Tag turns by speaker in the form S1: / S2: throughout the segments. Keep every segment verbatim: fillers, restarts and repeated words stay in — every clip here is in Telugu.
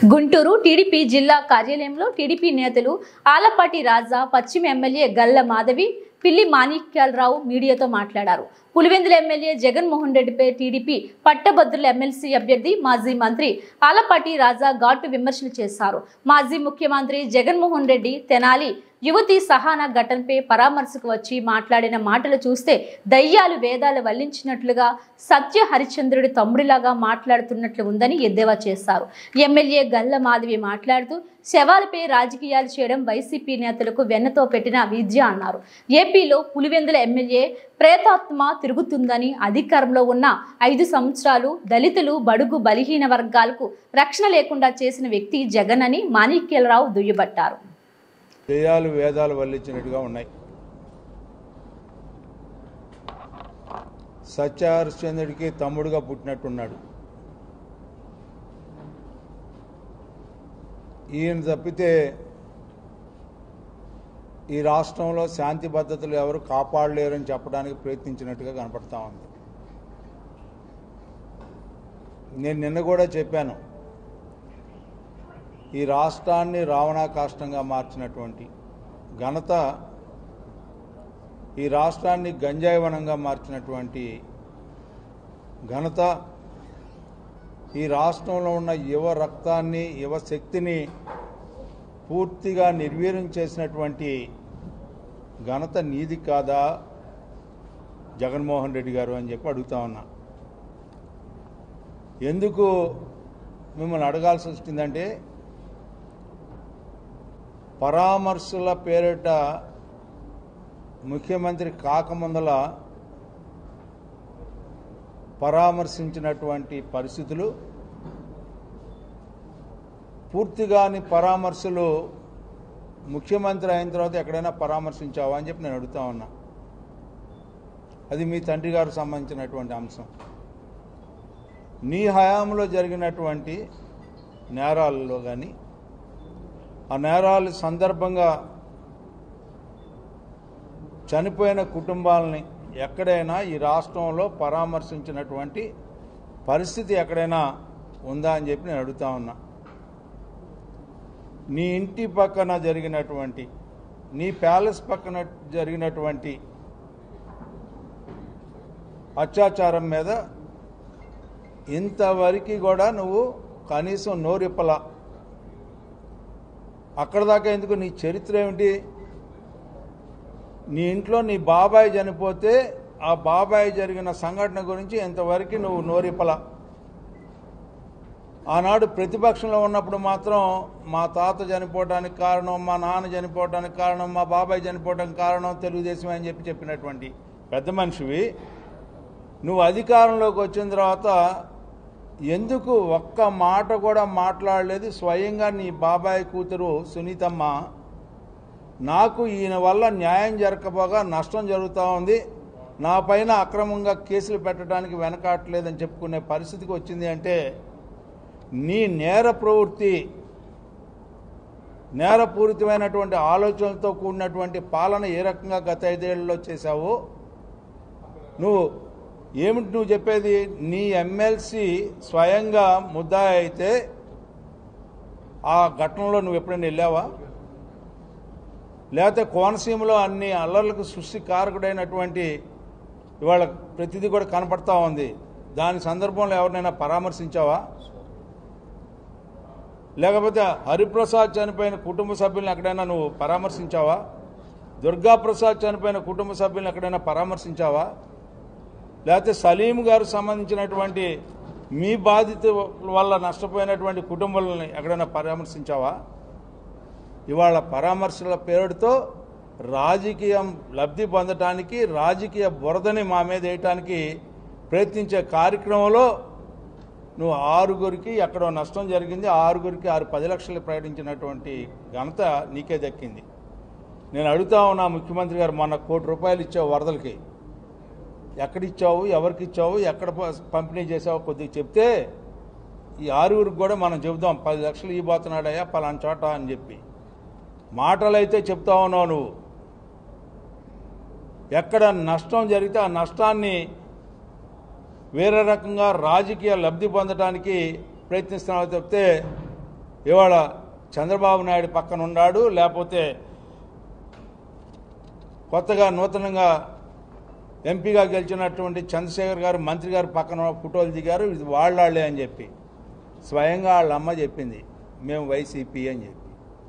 S1: గుంటూరు టీడీపీ జిల్లా కార్యాలయంలో టీడీపీ నేతలు ఆలపాటి రాజా, పశ్చిమ ఎమ్మెల్యే గల్ల మాధవి, పిల్లి మాణిక్యాలరావు మీడియాతో మాట్లాడారు. పులివెందుల ఎమ్మెల్యే జగన్మోహన్ రెడ్డిపై టీడీపీ పట్టభద్రుల ఎమ్మెల్సీ అభ్యర్థి మాజీ మంత్రి ఆలపాటి రాజా ఘాటు విమర్శలు చేశారు. మాజీ ముఖ్యమంత్రి జగన్మోహన్ రెడ్డి తెనాలి యువతి సహానా ఘటనపై పరామర్శకు వచ్చి మాట్లాడిన మాటలు చూస్తే దయ్యాలు వేదాలు వల్లించినట్లుగా సత్య హరిశ్చంద్రుడి తమ్ముడిలాగా మాట్లాడుతున్నట్లు ఉందని ఎద్దేవా చేశారు. ఎమ్మెల్యే గల్ల మాధవి మాట్లాడుతూ శవాలపై రాజకీయాలు చేయడం వైసీపీ నేతలకు వెన్నతో పెట్టిన విద్య అన్నారు. ఏపీలో పులివెందుల ఎమ్మెల్యే ప్రేతాత్మ తిరుగుతుందని, అధికారంలో ఉన్న ఐదు సంవత్సరాలు దళితులు, బడుగు బలహీన వర్గాలకు రక్షణ లేకుండా చేసిన వ్యక్తి జగన్ అని మాణిక్యాలరావు దుయ్యబట్టారు.
S2: దయ్యాలు వేదాలు వల్లించినట్టుగా ఉన్నాయి. సత్య హరిశ్చంద్రుడికి తమ్ముడుగా పుట్టినట్టున్నాడు. ఈయన తప్పితే ఈ రాష్ట్రంలో శాంతి భద్రతలు ఎవరు కాపాడలేరని చెప్పడానికి ప్రయత్నించినట్టుగా కనపడతా ఉంది. నేను నిన్న కూడా చెప్పాను, ఈ రాష్ట్రాన్ని రావణాకాష్టంగా మార్చినటువంటి ఘనత, ఈ రాష్ట్రాన్ని గంజాయివనంగా మార్చినటువంటి ఘనత, ఈ రాష్ట్రంలో ఉన్న యువ రక్తాన్ని, యువ శక్తిని పూర్తిగా నిర్వీర్యం చేసినటువంటి ఘనత నీది కాదా జగన్మోహన్ రెడ్డి గారు అని చెప్పి అడుగుతా ఉన్నా. ఎందుకు మిమ్మల్ని అడగాల్సి వచ్చిందంటే, పరామర్శల పేరిట ముఖ్యమంత్రి కాకముందల పరామర్శించినటువంటి పరిస్థితులు, పూర్తిగాని పరామర్శలు ముఖ్యమంత్రి అయిన తర్వాత ఎక్కడైనా పరామర్శించావా అని చెప్పి నేను అడుగుతా ఉన్నా. అది మీ తండ్రి గారికి సంబంధించినటువంటి అంశం. నీ హయాంలో జరిగినటువంటి నేరాలలో కానీ, ఆ నేరాల సందర్భంగా చనిపోయిన కుటుంబాలని ఎక్కడైనా ఈ రాష్ట్రంలో పరామర్శించినటువంటి పరిస్థితి ఎక్కడైనా ఉందా అని చెప్పి నేను అడుగుతా ఉన్నా. నీ ఇంటి పక్కన జరిగినటువంటి, నీ ప్యాలెస్ పక్కన జరిగినటువంటి అత్యాచారం మీద ఇంతవరకు కూడా నువ్వు కనీసం నోరిప్పలా. అక్కడ దాకా ఎందుకు? నీ చరిత్ర ఏమిటి? నీ ఇంట్లో నీ బాబాయ్ చనిపోతే ఆ బాబాయ్ జరిగిన సంఘటన గురించి ఎంతవరకు నువ్వు నోరిప్పలా. ఆనాడు ప్రతిపక్షంలో ఉన్నప్పుడు మాత్రం మా తాత చనిపోవడానికి కారణం, మా నాన్న చనిపోవడానికి కారణం, మా బాబాయ్ చనిపోవడానికి కారణం తెలుగుదేశం అని చెప్పి చెప్పినటువంటి పెద్ద మనిషివి, నువ్వు అధికారంలోకి వచ్చిన తర్వాత ఎందుకు ఒక్క మాట కూడా మాట్లాడలేదు? స్వయంగా నీ బాబాయ్ కూతురు సునీతమ్మ, నాకు ఈయన వల్ల న్యాయం జరగకపోగా నష్టం జరుగుతూ ఉంది, నా పైన అక్రమంగా కేసులు పెట్టడానికి వెనకాట్లేదని చెప్పుకునే పరిస్థితికి వచ్చింది అంటే, నీ నేర ప్రవృత్తి, నేరపూరితమైనటువంటి ఆలోచనలతో కూడినటువంటి పాలన ఏ రకంగా గత ఐదేళ్లలో చేశావో నువ్వు ఏమిటి నువ్వు చెప్పేది? నీ ఎమ్మెల్సీ స్వయంగా ముద్దాయి అయితే ఆ ఘటనలో నువ్వు ఎప్పుడైనా వెళ్ళావా? లేకపోతే కోనసీమలో అన్ని అల్లర్లకు సృష్టి కారకుడైనటువంటి ఇవాళ ప్రతిదీ కూడా కనపడతా ఉంది, దాని సందర్భంలో ఎవరినైనా పరామర్శించావా? లేకపోతే హరిప్రసాద్ చనిపోయిన కుటుంబ సభ్యులను ఎక్కడైనా నువ్వు పరామర్శించావా? దుర్గాప్రసాద్ చనిపోయిన కుటుంబ సభ్యులను ఎక్కడైనా పరామర్శించావా? లేకపోతే సలీం గారు సంబంధించినటువంటి మీ బాధిత వల్ల నష్టపోయినటువంటి కుటుంబాలని ఎక్కడైనా పరామర్శించావా? ఇవాళ పరామర్శల పేరుతో రాజకీయం లబ్ధి పొందటానికి, రాజకీయ బురదని మా మీద వేయటానికి ప్రయత్నించే కార్యక్రమంలో నువ్వు ఆరుగురికి ఎక్కడో నష్టం జరిగింది, ఆరుగురికి ఆరు పది లక్షలు ప్రకటించినటువంటి ఘనత నీకే దక్కింది. నేను అడుగుతా ఉన్నా, ముఖ్యమంత్రి గారు మొన్న కోటి రూపాయలు ఇచ్చావు వరదలకి, ఎక్కడిచ్చావు, ఎవరికి ఇచ్చావు, ఎక్కడ పంపిణీ చేసావు కొద్దిగా చెప్తే ఈ ఆరుగురికి కూడా మనం చెబుదాం, పది లక్షలు ఇవ్వబోతున్నాడయ్యా పలానా చోట అని చెప్పి. మాటలు అయితే చెప్తా ఉన్నావు నువ్వు. ఎక్కడ నష్టం జరిగితే ఆ నష్టాన్ని వేరే రకంగా రాజకీయ లబ్ధి పొందడానికి ప్రయత్నిస్తున్నావు తప్పితే ఇవాళ చంద్రబాబు నాయుడు పక్కన ఉన్నాడు, లేకపోతే కొత్తగా నూతనంగా ఎంపీగా గెలిచినటువంటి చంద్రశేఖర్ గారు మంత్రి గారు పక్కన ఫోటోలు దిగారు, ఇది వాళ్ళే అని చెప్పి స్వయంగా వాళ్ళ అమ్మ చెప్పింది మేము వైసీపీ అని చెప్పి.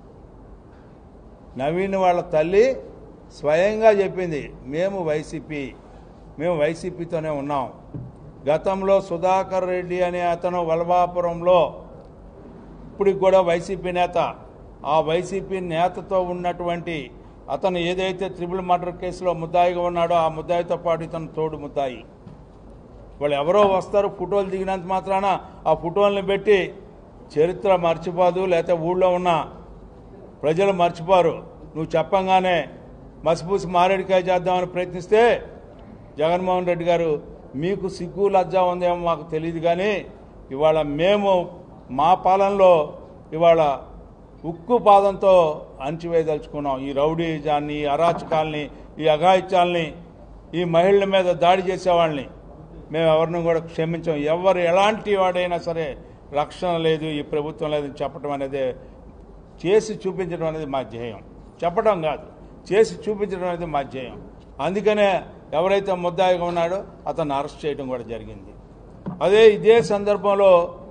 S2: నవీన్ వాళ్ళ తల్లి స్వయంగా చెప్పింది మేము వైసీపీ మేము వైసీపీతోనే ఉన్నాం. గతంలో సుధాకర్ రెడ్డి అనే అతను వలభాపురంలో ఇప్పటికి కూడా వైసీపీ నేత, ఆ వైసీపీ నేతతో ఉన్నటువంటి అతను ఏదైతే త్రిబుల్ మర్డర్ కేసులో ముద్దాయిగా ఉన్నాడో ఆ ముద్దాయితో పాటు ఇతను తోడు ముద్దాయి. వాళ్ళు ఎవరో వస్తారు, ఫోటోలు దిగినంత మాత్రాన ఆ ఫోటోలను పెట్టి చరిత్ర మర్చిపోదు, లేకపోతే ఊళ్ళో ఉన్న ప్రజలు మర్చిపోరు. నువ్వు చెప్పంగానే మసిపూసి మారేడికాయ చేద్దామని ప్రయత్నిస్తే జగన్మోహన్ రెడ్డి గారు మీకు సిగ్గు లజ్జా ఉందేమో మాకు తెలియదు, కానీ ఇవాళ మేము మా పాలనలో ఇవాళ ఉక్కు పాదంతో అణచివేయదలుచుకున్నాం. ఈ రౌడీజాన్ని, ఈ అరాచకాల్ని, ఈ అఘాయిత్యాల్ని, ఈ మహిళల మీద దాడి చేసేవాళ్ళని మేము ఎవరిని కూడా క్షమించాం. ఎవరు ఎలాంటి వాడైనా సరే రక్షణ లేదు, ఈ ప్రభుత్వం లేదని చెప్పడం అనేది, చేసి చూపించడం అనేది మా ధ్యేయం. చెప్పడం కాదు, చేసి చూపించడం అనేది మా ధ్యేయం. అందుకనే ఎవరైతే ముద్దాయిగా ఉన్నాడో అతన్ని అరెస్ట్ చేయడం కూడా జరిగింది. అదే ఇదే సందర్భంలో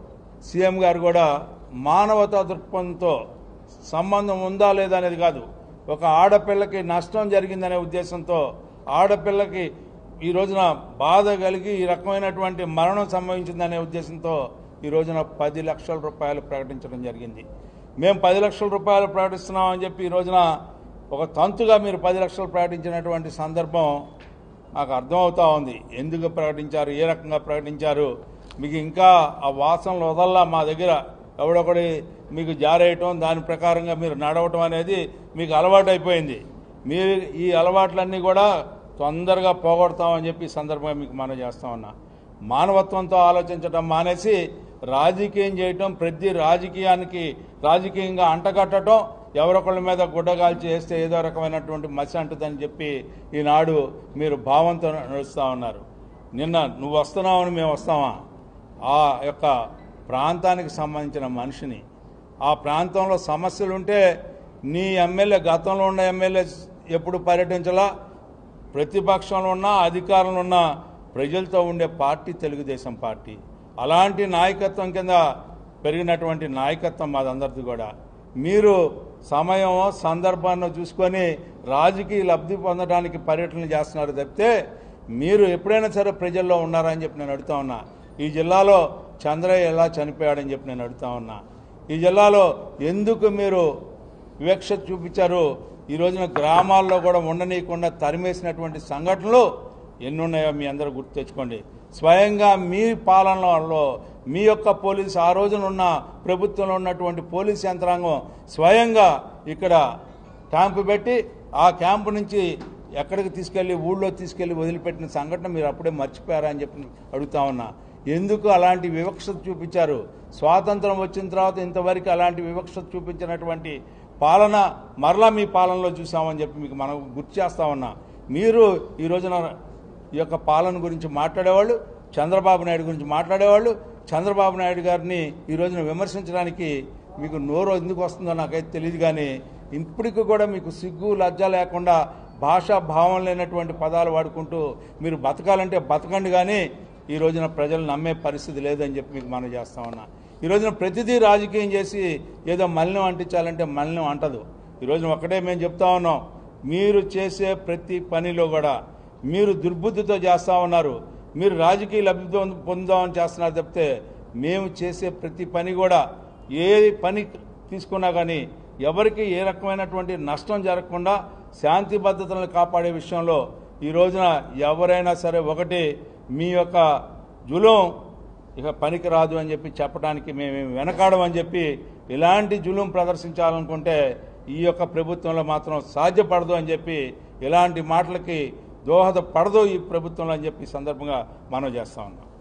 S2: సీఎం గారు కూడా మానవతా దృక్పథంతో సంబంధం ఉందా లేదా అనేది కాదు, ఒక ఆడపిల్లకి నష్టం జరిగిందనే ఉద్దేశంతో, ఆడపిల్లకి ఈ రోజున బాధ కలిగి ఈ రకమైనటువంటి మరణం సంభవించిందనే ఉద్దేశంతో ఈ రోజున పది లక్షల రూపాయలు ప్రకటించడం జరిగింది. మేము పది లక్షల రూపాయలు ప్రకటిస్తున్నామని చెప్పి ఈ రోజున ఒక తంతుగా మీరు పది లక్షలు ప్రకటించినటువంటి సందర్భం నాకు అర్థమవుతా ఉంది. ఎందుకు ప్రకటించారు, ఏ రకంగా ప్రకటించారు, మీకు ఇంకా ఆ వాసనలు వదల్లా మా దగ్గర ఎవడొకడి మీకు జారేయటం, దాని ప్రకారంగా మీరు నడవటం అనేది మీకు అలవాటు అయిపోయింది. మీరు ఈ అలవాట్లన్నీ కూడా తొందరగా పోగొడతామని చెప్పి ఈ సందర్భంగా మీకు మనం చేస్తా ఉన్నా. మానవత్వంతో ఆలోచించడం మానేసి రాజకీయం చేయటం, ప్రతి రాజకీయానికి రాజకీయంగా అంటగట్టడం, ఎవరొకళ్ళ మీద గుడ్డగాల్చి వేస్తే ఏదో రకమైనటువంటి మసి అంటుందని చెప్పి ఈనాడు మీరు భావంతో నడుస్తూ ఉన్నారు. నిన్న నువ్వు వస్తున్నావని మేము వస్తామా? ఆ యొక్క ప్రాంతానికి సంబంధించిన మనిషిని, ఆ ప్రాంతంలో సమస్యలు ఉంటే నీ ఎమ్మెల్యే, గతంలో ఉన్న ఎమ్మెల్యే ఎప్పుడు పర్యటించాలా? ప్రతిపక్షంలో ఉన్న అధికారంలో ఉన్న ప్రజలతో ఉండే పార్టీ తెలుగుదేశం పార్టీ. అలాంటి నాయకత్వం కింద పెరిగినటువంటి నాయకత్వం మాదందరిది కూడా. మీరు సమయం సందర్భాన్ని చూసుకొని రాజకీయ లబ్ధి పొందడానికి పర్యటనలు చేస్తున్నారు తప్పితే మీరు ఎప్పుడైనా సరే ప్రజల్లో ఉన్నారని చెప్పి నేను అడుగుతా ఉన్నా. ఈ జిల్లాలో చంద్రయ్య ఎలా చనిపోయాడని చెప్పి నేను అడుగుతా ఉన్నా. ఈ జిల్లాలో ఎందుకు మీరు వివక్ష చూపించారు? ఈ రోజున గ్రామాల్లో కూడా ఉండనీయకుండా తరిమేసినటువంటి సంఘటనలు ఎన్నున్నాయో మీ అందరూ గుర్తు తెచ్చుకోండి. స్వయంగా మీ పాలనలో మీ యొక్క పోలీసు, ఆ రోజున ఉన్న ప్రభుత్వంలో ఉన్నటువంటి పోలీస్ యంత్రాంగం స్వయంగా ఇక్కడ క్యాంపు పెట్టి ఆ క్యాంపు నుంచి ఎక్కడికి తీసుకెళ్లి ఊళ్ళో తీసుకెళ్లి వదిలిపెట్టిన సంఘటన మీరు అప్పుడే మర్చిపోయారా అని చెప్పి అడుగుతా ఉన్నా. ఎందుకు అలాంటి వివక్షత చూపించారు? స్వాతంత్రం వచ్చిన తర్వాత ఇంతవరకు అలాంటి వివక్షత చూపించినటువంటి పాలన మరలా మీ పాలనలో చూసామని చెప్పి మీకు మనం గుర్తు చేస్తా ఉన్నా. మీరు ఈ రోజున ఈ యొక్క పాలన గురించి మాట్లాడేవాళ్ళు, చంద్రబాబు నాయుడు గురించి మాట్లాడేవాళ్ళు, చంద్రబాబు నాయుడు గారిని ఈ రోజున విమర్శించడానికి మీకు నోరు ఎందుకు వస్తుందో నాకైతే తెలియదు, కానీ ఇప్పటికి కూడా మీకు సిగ్గు లజ్జ లేకుండా భాషా భావం లేనటువంటి పదాలు వాడుకుంటూ మీరు బతకాలంటే బతకండి, కానీ ఈ రోజున ప్రజలు నమ్మే పరిస్థితి లేదని చెప్పి మీకు మనం చేస్తా ఉన్నా. ఈ రోజున ప్రతిదీ రాజకీయం చేసి ఏదో మలినం అంటించాలంటే మలినం అంటదు. ఈ రోజున ఒకటే మేము చెప్తా ఉన్నాం, మీరు చేసే ప్రతి పనిలో కూడా మీరు దుర్బుద్ధితో చేస్తూ ఉన్నారు. మీరు రాజకీయ లబ్ధి పొందామని చేస్తున్నారు తప్పితే మేము చేసే ప్రతి పని కూడా ఏ పని తీసుకున్నా కానీ ఎవరికి ఏ రకమైనటువంటి నష్టం జరగకుండా శాంతి భద్రతలను కాపాడే విషయంలో ఈ రోజున ఎవరైనా సరే ఒకటి మీ యొక్క జులుం ఇక పనికి రాదు అని చెప్పి చెప్పడానికి మేము వెనకాడమని చెప్పి, ఇలాంటి జులుం ప్రదర్శించాలనుకుంటే ఈ యొక్క ప్రభుత్వంలో మాత్రం సాధ్యపడదు అని చెప్పి, ఇలాంటి మాటలకి దోహదపడదు ఈ ప్రభుత్వంలో అని చెప్పి సందర్భంగా మనం చేస్తా ఉన్నాం.